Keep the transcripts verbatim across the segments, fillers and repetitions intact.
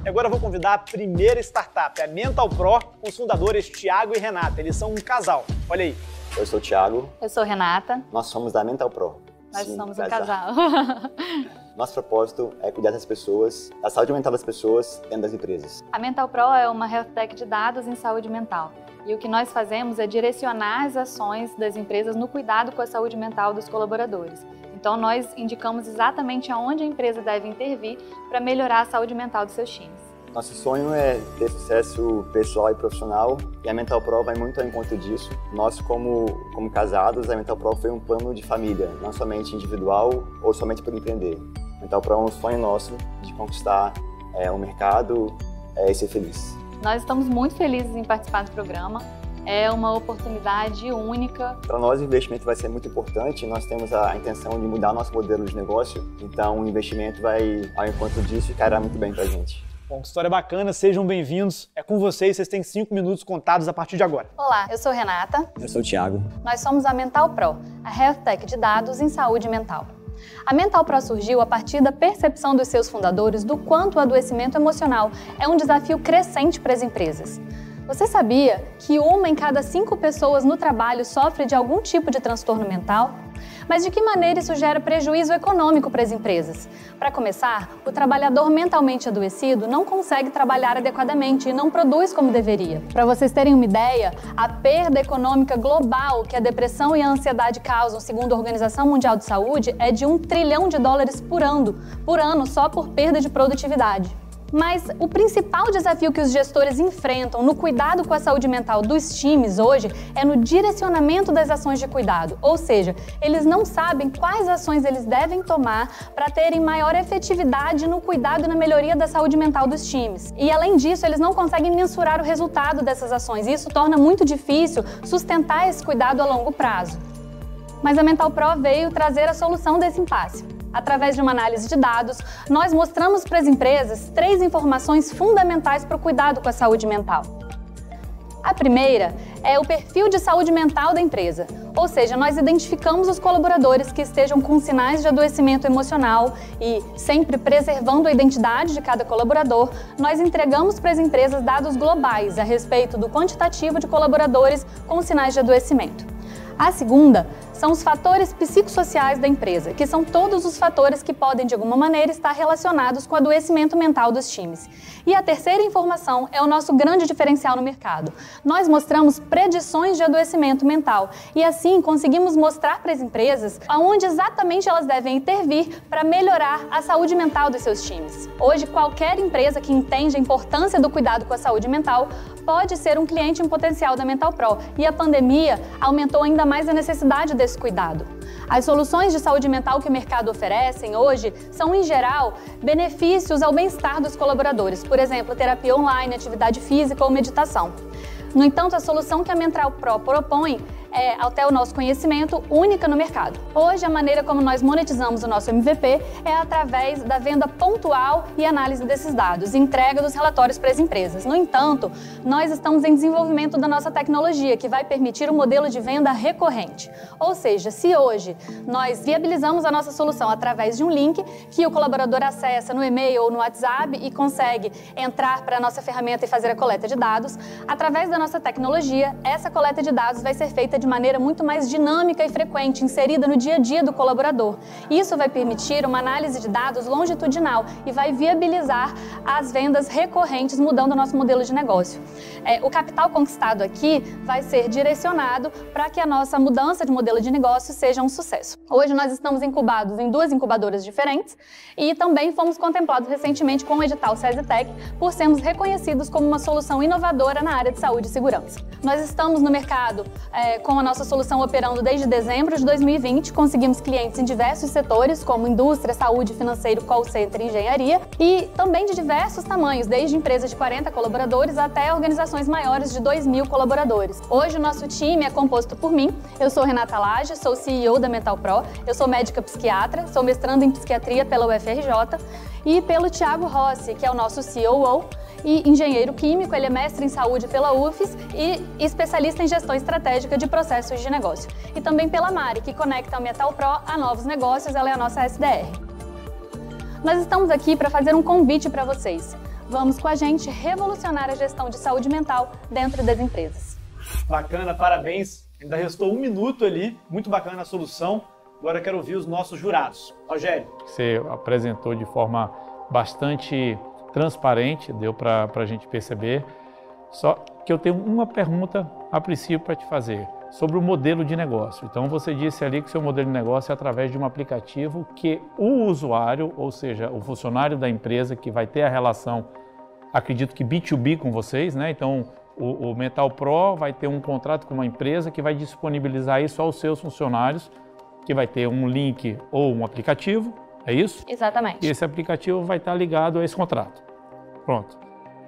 E agora eu vou convidar a primeira startup, a Mental Pro, com os fundadores Thiago e Renata. Eles são um casal. Olha aí. Eu sou o Thiago. Eu sou Renata. Nós somos da Mental Pro. Nós Sim, somos casal. um casal. Nosso propósito é cuidar das pessoas, da saúde mental das pessoas dentro das empresas. A Mental Pro é uma health tech de dados em saúde mental. E o que nós fazemos é direcionar as ações das empresas no cuidado com a saúde mental dos colaboradores. Então, nós indicamos exatamente aonde a empresa deve intervir para melhorar a saúde mental dos seus times. Nosso sonho é ter sucesso pessoal e profissional e a Mental Pro vai muito ao encontro disso. Nós, como, como casados, a Mental Pro foi um plano de família, não somente individual ou somente por empreender. A Mental Pro é um sonho nosso de conquistar é, um mercado é, e ser feliz. Nós estamos muito felizes em participar do programa. É uma oportunidade única. Para nós, o investimento vai ser muito importante. Nós temos a intenção de mudar nosso modelo de negócio. Então, o investimento vai ao encontro disso e cairá muito bem para a gente. Bom, que história bacana. Sejam bem-vindos. É com vocês. Vocês têm cinco minutos contados a partir de agora. Olá, eu sou Renata. Eu sou o Thiago. Nós somos a Mental Pro, a health tech de dados em saúde mental. A Mental Pro surgiu a partir da percepção dos seus fundadores do quanto o adoecimento emocional é um desafio crescente para as empresas. Você sabia que uma em cada cinco pessoas no trabalho sofre de algum tipo de transtorno mental? Mas de que maneira isso gera prejuízo econômico para as empresas? Para começar, o trabalhador mentalmente adoecido não consegue trabalhar adequadamente e não produz como deveria. Para vocês terem uma ideia, a perda econômica global que a depressão e a ansiedade causam, segundo a Organização Mundial de Saúde, é de um trilhão de dólares por ano, por ano só por perda de produtividade. Mas o principal desafio que os gestores enfrentam no cuidado com a saúde mental dos times hoje é no direcionamento das ações de cuidado, ou seja, eles não sabem quais ações eles devem tomar para terem maior efetividade no cuidado e na melhoria da saúde mental dos times. E além disso, eles não conseguem mensurar o resultado dessas ações e isso torna muito difícil sustentar esse cuidado a longo prazo. Mas a Mental Pro veio trazer a solução desse impasse. Através de uma análise de dados, nós mostramos para as empresas três informações fundamentais para o cuidado com a saúde mental. A primeira é o perfil de saúde mental da empresa, ou seja, nós identificamos os colaboradores que estejam com sinais de adoecimento emocional e, sempre preservando a identidade de cada colaborador, nós entregamos para as empresas dados globais a respeito do quantitativo de colaboradores com sinais de adoecimento. A segunda são os fatores psicossociais da empresa, que são todos os fatores que podem, de alguma maneira, estar relacionados com o adoecimento mental dos times. E a terceira informação é o nosso grande diferencial no mercado. Nós mostramos predições de adoecimento mental e, assim, conseguimos mostrar para as empresas aonde exatamente elas devem intervir para melhorar a saúde mental dos seus times. Hoje, qualquer empresa que entende a importância do cuidado com a saúde mental pode ser um cliente em potencial da Mental Pro, e a pandemia aumentou ainda mais a necessidade desse cuidado. As soluções de saúde mental que o mercado oferecem hoje são, em geral, benefícios ao bem-estar dos colaboradores, por exemplo, terapia online, atividade física ou meditação. No entanto, a solução que a Mental Pro propõe é, até o nosso conhecimento, única no mercado. Hoje, a maneira como nós monetizamos o nosso M V P é através da venda pontual e análise desses dados, e entrega dos relatórios para as empresas. No entanto, nós estamos em desenvolvimento da nossa tecnologia, que vai permitir um modelo de venda recorrente. Ou seja, se hoje nós viabilizamos a nossa solução através de um link que o colaborador acessa no e-mail ou no WhatsApp e consegue entrar para a nossa ferramenta e fazer a coleta de dados, através da nossa tecnologia, essa coleta de dados vai ser feita de maneira muito mais dinâmica e frequente, inserida no dia a dia do colaborador. Isso vai permitir uma análise de dados longitudinal e vai viabilizar as vendas recorrentes, mudando o nosso modelo de negócio. É, o capital conquistado aqui vai ser direcionado para que a nossa mudança de modelo de negócio seja um sucesso. Hoje nós estamos incubados em duas incubadoras diferentes e também fomos contemplados recentemente com o edital SESI-Tech por sermos reconhecidos como uma solução inovadora na área de saúde e segurança. Nós estamos no mercado é, com a nossa solução operando desde dezembro de dois mil e vinte, conseguimos clientes em diversos setores, como indústria, saúde, financeiro, call center e engenharia, e também de diversos tamanhos, desde empresas de quarenta colaboradores até organizações maiores de dois mil colaboradores. Hoje o nosso time é composto por mim, eu sou Renata Lage, sou C E O da Mental Pro, eu sou médica psiquiatra, sou mestrando em psiquiatria pela U F R J, e pelo Thiago Rossi, que é o nosso C O O, e engenheiro químico, ele é mestre em saúde pela U F S e especialista em gestão estratégica de processos de negócio. E também pela Mari, que conecta a Mental Pro a novos negócios, ela é a nossa S D R. Nós estamos aqui para fazer um convite para vocês. Vamos com a gente revolucionar a gestão de saúde mental dentro das empresas. Bacana, parabéns. Ainda restou um minuto ali, muito bacana a solução. Agora eu quero ouvir os nossos jurados. Rogério. Você apresentou de forma bastante transparente, deu para a gente perceber. Só que eu tenho uma pergunta a princípio para te fazer, sobre o modelo de negócio. Então você disse ali que o seu modelo de negócio é através de um aplicativo que o usuário, ou seja, o funcionário da empresa que vai ter a relação, acredito que B dois B com vocês, né? Então o, o Mental Pro vai ter um contrato com uma empresa que vai disponibilizar isso aos seus funcionários, que vai ter um link ou um aplicativo, é isso? Exatamente. E esse aplicativo vai estar ligado a esse contrato. Pronto.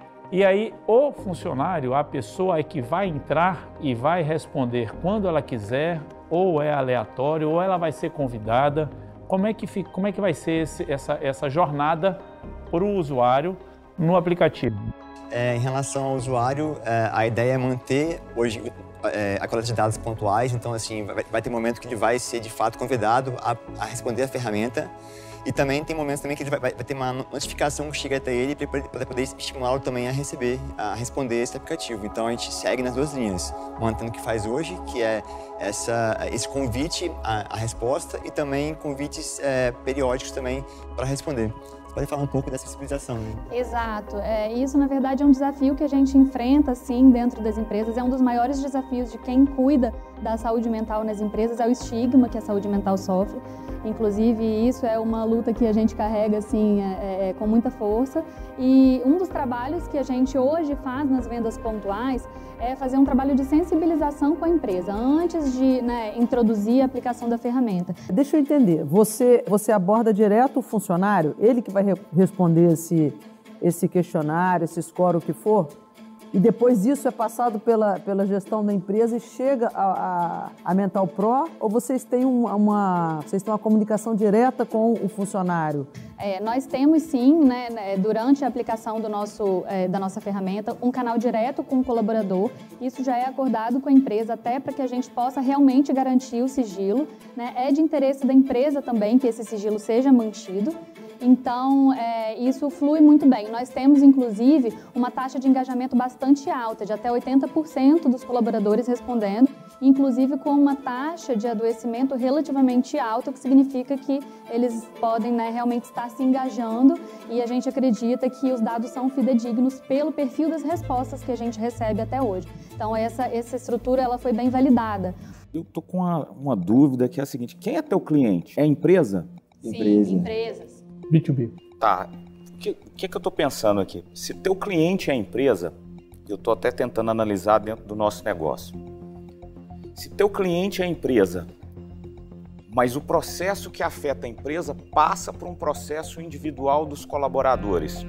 E aí o funcionário, a pessoa é que vai entrar e vai responder quando ela quiser, ou é aleatório, ou ela vai ser convidada. Como é que, fica, como é que vai ser esse, essa, essa jornada para o usuário no aplicativo? É, em relação ao usuário, é, a ideia é manter hoje é, a coleta de dados pontuais, então assim, vai, vai ter momento que ele vai ser de fato convidado a, a responder a ferramenta. E também tem momentos também que ele vai, vai ter uma notificação que chega até ele para poder estimulá-lo também a receber, a responder esse aplicativo. Então a gente segue nas duas linhas, mantendo o que faz hoje, que é essa, esse convite à, à resposta e também convites é, periódicos também para responder. Você pode falar um pouco dessa sensibilização, né? Exato. É, isso, na verdade, é um desafio que a gente enfrenta, sim, dentro das empresas. É um dos maiores desafios de quem cuida da saúde mental nas empresas, é o estigma que a saúde mental sofre. Inclusive, isso é uma luta que a gente carrega, assim, é, é, com muita força. E um dos trabalhos que a gente hoje faz nas vendas pontuais é fazer um trabalho de sensibilização com a empresa, antes de, né, introduzir a aplicação da ferramenta. Deixa eu entender, você, você aborda direto o funcionário, ele que vai re responder esse, esse questionário, esse score, o que for, e depois isso é passado pela, pela gestão da empresa e chega a, a, a Mental Pro, ou vocês têm uma, uma, vocês têm uma comunicação direta com o funcionário? É, nós temos sim, né, durante a aplicação do nosso, é, da nossa ferramenta, um canal direto com o colaborador. Isso já é acordado com a empresa até para que a gente possa realmente garantir o sigilo, né? É de interesse da empresa também que esse sigilo seja mantido. Então, é, isso flui muito bem. Nós temos, inclusive, uma taxa de engajamento bastante alta, de até oitenta por cento dos colaboradores respondendo, inclusive com uma taxa de adoecimento relativamente alta, o que significa que eles podem, né, realmente estar se engajando, e a gente acredita que os dados são fidedignos pelo perfil das respostas que a gente recebe até hoje. Então, essa, essa estrutura ela foi bem validada. Eu estou com uma, uma dúvida que é a seguinte: quem é teu cliente? É a empresa? Sim, Empresa. empresas. B dois B. Tá. O que, que, que eu estou pensando aqui? Se teu cliente é a empresa, eu estou até tentando analisar dentro do nosso negócio. Se teu cliente é a empresa, mas o processo que afeta a empresa passa por um processo individual dos colaboradores,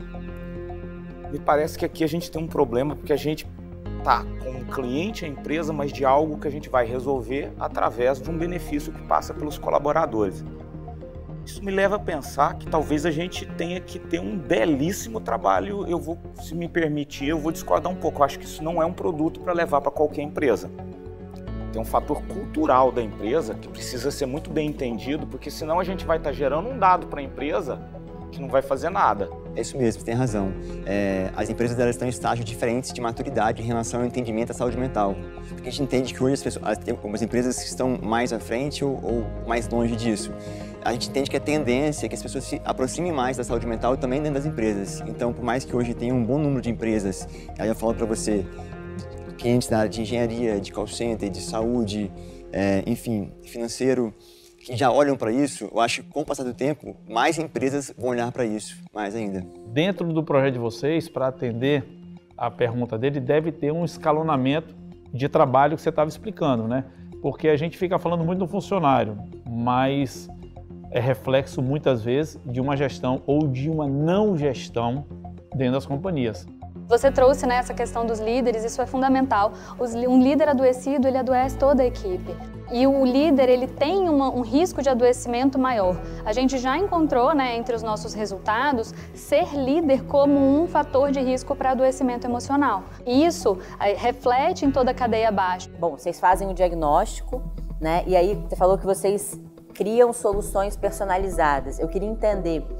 me parece que aqui a gente tem um problema, porque a gente tá com um cliente a empresa, mas de algo que a gente vai resolver através de um benefício que passa pelos colaboradores. Isso me leva a pensar que talvez a gente tenha que ter um belíssimo trabalho. Eu vou, se me permitir, eu vou discordar um pouco. Eu acho que isso não é um produto para levar para qualquer empresa. Tem um fator cultural da empresa que precisa ser muito bem entendido, porque senão a gente vai estar gerando um dado para a empresa que não vai fazer nada. É isso mesmo, você tem razão. É, as empresas elas estão em estágios diferentes de maturidade em relação ao entendimento da saúde mental. Porque a gente entende que hoje as pessoas, tem algumas empresas que estão mais à frente ou, ou mais longe disso. A gente entende que a tendência é que as pessoas se aproximem mais da saúde mental também dentro das empresas. Então, por mais que hoje tenha um bom número de empresas, aí eu falo para você, clientes da área de engenharia, de call center, de saúde, é, enfim, financeiro, que já olham para isso, eu acho que com o passar do tempo, mais empresas vão olhar para isso, mais ainda. Dentro do projeto de vocês, para atender a pergunta dele, deve ter um escalonamento de trabalho que você estava explicando, né? Porque a gente fica falando muito do funcionário, mas é reflexo muitas vezes de uma gestão ou de uma não gestão dentro das companhias. Você trouxe, né, essa questão dos líderes, isso é fundamental. Os, um líder adoecido, ele adoece toda a equipe. E o líder, ele tem uma, um risco de adoecimento maior. A gente já encontrou, né, entre os nossos resultados, ser líder como um fator de risco para adoecimento emocional. E isso aí, reflete em toda a cadeia abaixo. Bom, vocês fazem o diagnóstico, né? E aí você falou que vocês criam soluções personalizadas. Eu queria entender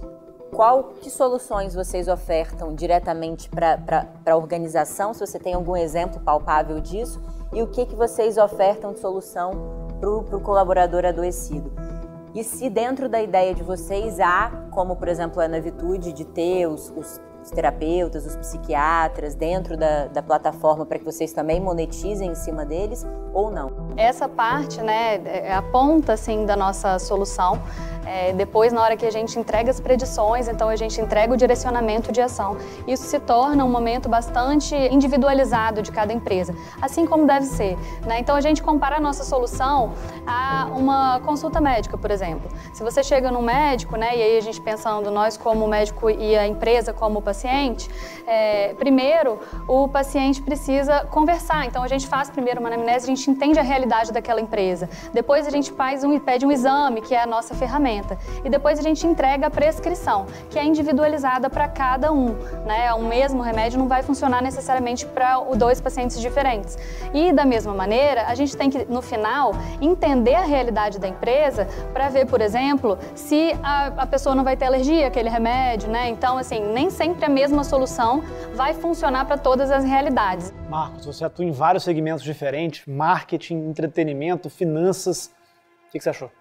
qual, que soluções vocês ofertam diretamente para a organização, se você tem algum exemplo palpável disso, e o que, que vocês ofertam de solução para o colaborador adoecido. E se dentro da ideia de vocês há, como por exemplo a Navitude, de ter os, os, os terapeutas, os psiquiatras dentro da, da plataforma para que vocês também monetizem em cima deles, ou não? Essa parte, né, é a ponta assim, da nossa solução. É, depois, na hora que a gente entrega as predições, então a gente entrega o direcionamento de ação. Isso se torna um momento bastante individualizado de cada empresa, assim como deve ser, né? Então a gente compara a nossa solução a uma consulta médica, por exemplo. Se você chega num médico, né, e aí a gente pensando nós como médico e a empresa como paciente, é, primeiro o paciente precisa conversar. Então a gente faz primeiro uma anamnese, a gente entende a realidade daquela empresa. Depois a gente faz um, pede um exame, que é a nossa ferramenta. E depois a gente entrega a prescrição, que é individualizada para cada um, né? O mesmo remédio não vai funcionar necessariamente para dois pacientes diferentes. E da mesma maneira, a gente tem que, no final, entender a realidade da empresa para ver, por exemplo, se a, a pessoa não vai ter alergia àquele remédio, né? Então, assim, nem sempre a mesma solução vai funcionar para todas as realidades. Marcos, você atua em vários segmentos diferentes, marketing, entretenimento, finanças. O que, que você achou?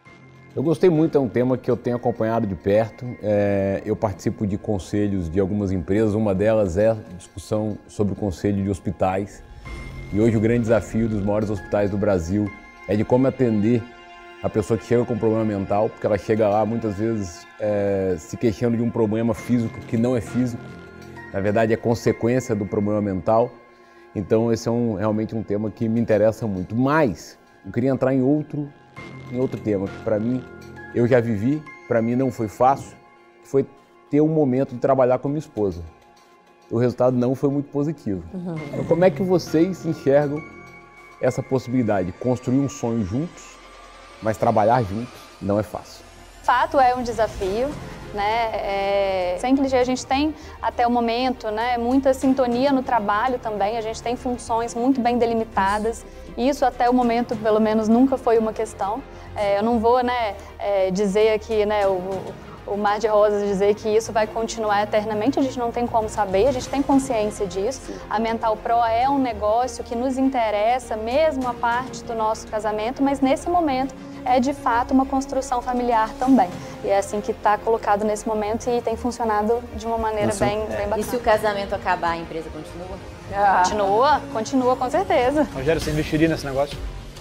Eu gostei muito, é um tema que eu tenho acompanhado de perto. É, eu participo de conselhos de algumas empresas, uma delas é a discussão sobre o conselho de hospitais. E hoje o grande desafio dos maiores hospitais do Brasil é de como atender a pessoa que chega com problema mental, porque ela chega lá muitas vezes é, se queixando de um problema físico que não é físico, na verdade é consequência do problema mental. Então esse é um, realmente um tema que me interessa muito. Mas eu queria entrar em outro em outro tema que para mim, eu já vivi, para mim não foi fácil, que foi ter um momento de trabalhar com minha esposa. O resultado não foi muito positivo. Uhum. Então, como é que vocês enxergam essa possibilidade de construir um sonho juntos, mas trabalhar juntos não é fácil? Fato é um desafio, né? É, sem clichê, a gente tem até o momento, né, muita sintonia no trabalho também, a gente tem funções muito bem delimitadas. Isso até o momento, pelo menos, nunca foi uma questão. É, eu não vou, né, é, dizer aqui, né, o, o mar de rosas, dizer que isso vai continuar eternamente, a gente não tem como saber, a gente tem consciência disso. Sim. A Mental Pro é um negócio que nos interessa, mesmo a parte do nosso casamento, mas nesse momento é de fato uma construção familiar também. E é assim que está colocado nesse momento e tem funcionado de uma maneira Nossa, bem, é. bem bacana. E se o casamento acabar, a empresa continua? Ah. Continua, continua com certeza. Rogério, você investiria nesse negócio?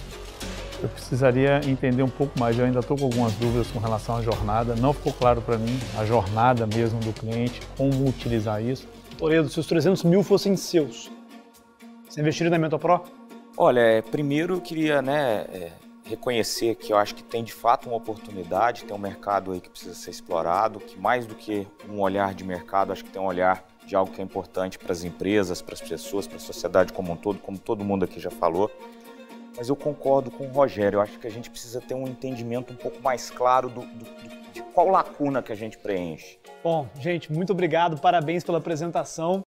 Eu precisaria entender um pouco mais, eu ainda estou com algumas dúvidas com relação à jornada, não ficou claro para mim a jornada mesmo do cliente, como utilizar isso. Toledo, se os trezentos mil fossem seus, você investiria na Mental Pro? Olha, primeiro eu queria, né, é, reconhecer que eu acho que tem de fato uma oportunidade, tem um mercado aí que precisa ser explorado, que mais do que um olhar de mercado, acho que tem um olhar de algo que é importante para as empresas, para as pessoas, para a sociedade como um todo, como todo mundo aqui já falou. Mas eu concordo com o Rogério, eu acho que a gente precisa ter um entendimento um pouco mais claro do, do, de qual lacuna que a gente preenche. Bom, gente, muito obrigado, parabéns pela apresentação.